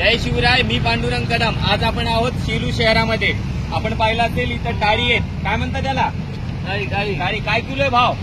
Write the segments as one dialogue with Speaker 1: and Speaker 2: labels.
Speaker 1: जय शिवराय. मी पांडुरंग कदम. आज आपण आहोत सेलू शहरामध्ये. आपण पाहिलं असेल इथं टाळी आहेत. काय म्हणतात त्याला? टाळी. काय किलो आहे भाव?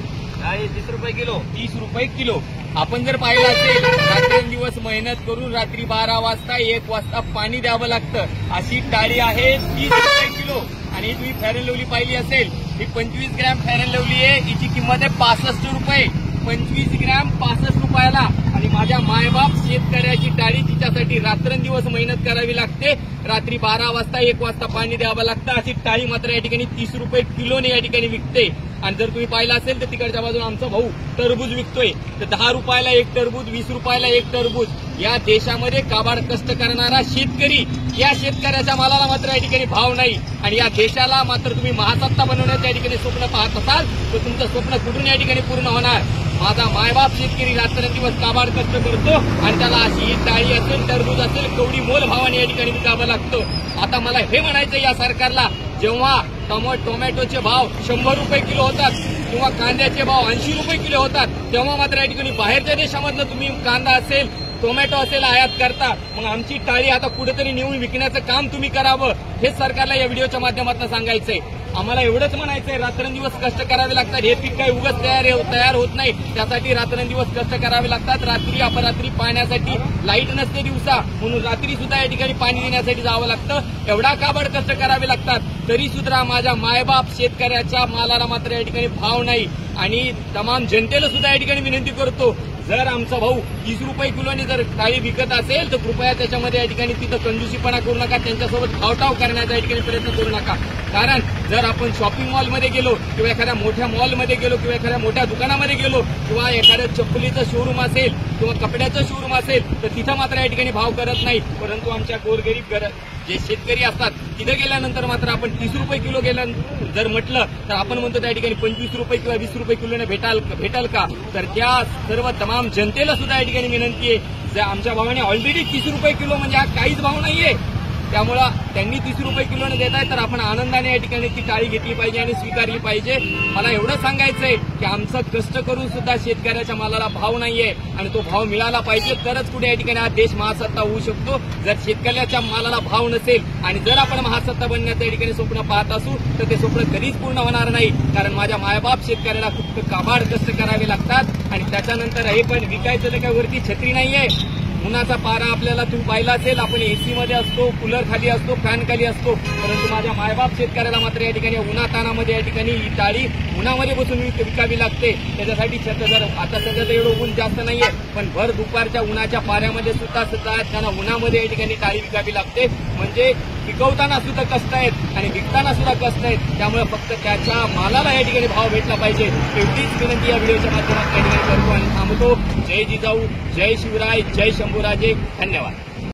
Speaker 1: 30 रुपये किलो. 30 रुपये किलो. आपण जर पाहिलं असेल रात्रंदिवस मेहनत करून रात्री 12 वाजता 1 वाजता पाणी द्यावं लागतं. अशी टाळी आहे 30 रुपये किलो. आणि तुम्ही फेअर अँड लवली पाहिली असेल, ही 25 ग्रॅम फेअर अँड लवली आहे. हिची किंमत आहे 65 रुपये. 25 ग्रॅम 65 रुपयाला. आणि माझ्या मायबाप शेतकऱ्याची टाळी, तिच्यासाठी रात्रंदिवस मेहनत करावी लागते. रात्री 12 वाजता 1 वाजता पाणी द्यावं लागतं. अशी टाळी मात्र या ठिकाणी 30 रुपये किलोने या ठिकाणी विकते. आणि जर तुम्ही पाहिलं असेल तर तिकडच्या बाजूला आमचा भाऊ टरबूज विकतोय. तर 10 रुपयाला एक टरबूज, 20 रुपयाला एक टरबूज. या देशामध्ये काबाड कष्ट करणारा शेतकरी, या शेतकऱ्याच्या मालाला मात्र या ठिकाणी भाव नाही. आणि या देशाला मात्र तुम्ही महासत्ता बनवण्याचं या ठिकाणी स्वप्न पाहत असाल तर तुमचं स्वप्न कुठून या ठिकाणी पूर्ण होणार? माझा मायबाप शेतकरी रात्रंदिवस काबाड कष्ट करतो आणि त्याला अशी ही टाळी असेल, टरबूज असेल, कवडी मोल भावाने या ठिकाणी विकावं लागतं. आता मला हे म्हणायचं या सरकारला, जेव्हा टोमॅटोचे भाव 100 रुपये किलो होतात किंवा कांद्याचे भाव 80 रुपये किलो होतात, तेव्हा मात्र या ठिकाणी बाहेरच्या देशामधनं तुम्ही कांदा असेल, टोमॅटो असेल आयात करता. मग आमची टाळी आता कुठेतरी नेऊन विकण्याचं काम तुम्ही करावं, हेच सरकारला या व्हिडिओच्या माध्यमातून सांगायचंय. आम्हाला एवढंच म्हणायचंय, रात्रंदिवस कष्ट करावे लागतात. हे पीक काही उगाच तयार होत नाही. त्यासाठी रात्रंदिवस कष्ट करावे लागतात. रात्री अपरात्री पाण्यासाठी लाईट नसते दिवसा, म्हणून रात्री सुद्धा या ठिकाणी पाणी देण्यासाठी जावं लागतं. एवढा काबड कष्ट करावे लागतात. तरी सुद्धा माझ्या मायबाप शेतकऱ्याच्या मालाला मात्र या ठिकाणी भाव नाही. आणि तमाम जनतेला सुद्धा या ठिकाणी विनंती करतो, जर आमचा भाऊ 30 रुपये किलोने जर टाळी विकत असेल तर कृपया त्याच्यामध्ये या ठिकाणी तिथं कंजूसीपणा करू नका. त्यांच्यासोबत भावताव करण्याचा या ठिकाणी प्रयत्न करू नका. कारण जर आपण शॉपिंग मॉलमध्ये गेलो किंवा एखाद्या मोठ्या मॉलमध्ये गेलो किंवा एखाद्या मोठ्या दुकानामध्ये गेलो किंवा एखाद्या चप्पलीचं शोरूम असेल किंवा कपड्याचं शोरूम असेल तर तिथं मात्र या ठिकाणी भाव करत नाही. परंतु आमच्या गोरगरीब जे शेतकरी असतात तिथे गेल्यानंतर मात्र आपण 30 रुपये किलो जर म्हटलं तर आपण म्हणतो त्या ठिकाणी 25 रुपये किंवा 20 रुपये किलोने भेटाल का? तर त्या सर्व तमाम जनतेला सुद्धा या ठिकाणी विनंती आहे, जर आमच्या भावाने ऑलरेडी 30 रुपये किलो म्हणजे हा काहीच भाव नाहीये, त्यामुळं त्यांनी 30 रुपये किलोने देत आहे तर आपण आनंदाने या ठिकाणी ती टाळी घेतली पाहिजे आणि स्वीकारली पाहिजे. मला एवढं सांगायचंय की आमचं कष्ट करून सुद्धा शेतकऱ्याच्या मालाला भाव नाहीये आणि तो भाव मिळाला पाहिजे, तरच कुठे या ठिकाणी हा देश महासत्ता होऊ शकतो. जर शेतकऱ्याच्या मालाला भाव नसेल आणि जर आपण महासत्ता बनण्याचं या ठिकाणी स्वप्न पाहत असू तर ते स्वप्न कधीच पूर्ण होणार नाही. कारण माझ्या मायबाप शेतकऱ्याला खूप काबाड कष्ट करावे लागतात आणि त्याच्यानंतर हे पण विकायचं तर काय वरती छत्री नाहीये. उन्हाचा पारा आपल्याला तुम्ही पाहिला असेल, आपण एसी मध्ये असतो, कूलर खाली असतो, फॅन खाली असतो, परंतु माझ्या मायबाप शेतकऱ्याला मात्र या ठिकाणी उन्हातानामध्ये या ठिकाणी ही टाळी उन्हामध्ये बसून विकावी लागते. त्याच्यासाठी छत जर आता सध्या तर एवढं ऊन जास्त नाहीये, पण भर दुपारच्या उन्हाच्या पाऱ्यामध्ये सुद्धा त्यांना उन्हामध्ये या ठिकाणी टाळी विकावी लागते. म्हणजे पिकवताना सुद्धा कष्ट आहेत आणि विकताना सुद्धा कष्ट आहेत. त्यामुळे फक्त त्याच्या मालाला या ठिकाणी भाव भेटला पाहिजे, एवढीच विनंती या व्हिडिओच्या माध्यमातून या ठिकाणी करतो आणि थांबतो. जय जिजाऊ, जय शिवराय, जय शंभूराजे. धन्यवाद.